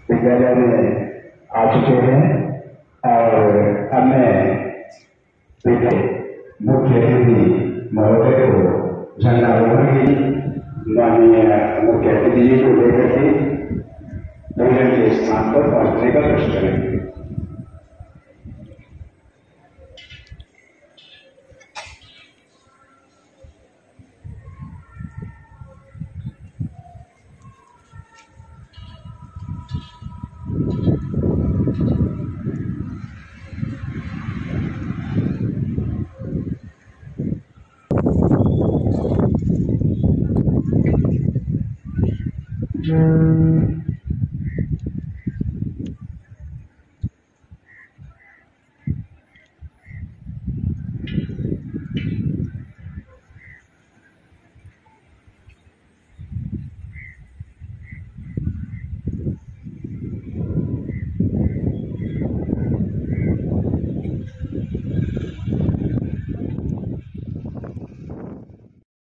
विद्यालय में आ चुके हैं और अब मैं मुख्य अतिथि महोदय को झंडारोहण की माननीय मुख्य अतिथि जी को लेकर के भोजन के स्थान पर पहुंचने का कोशिश करेंगे।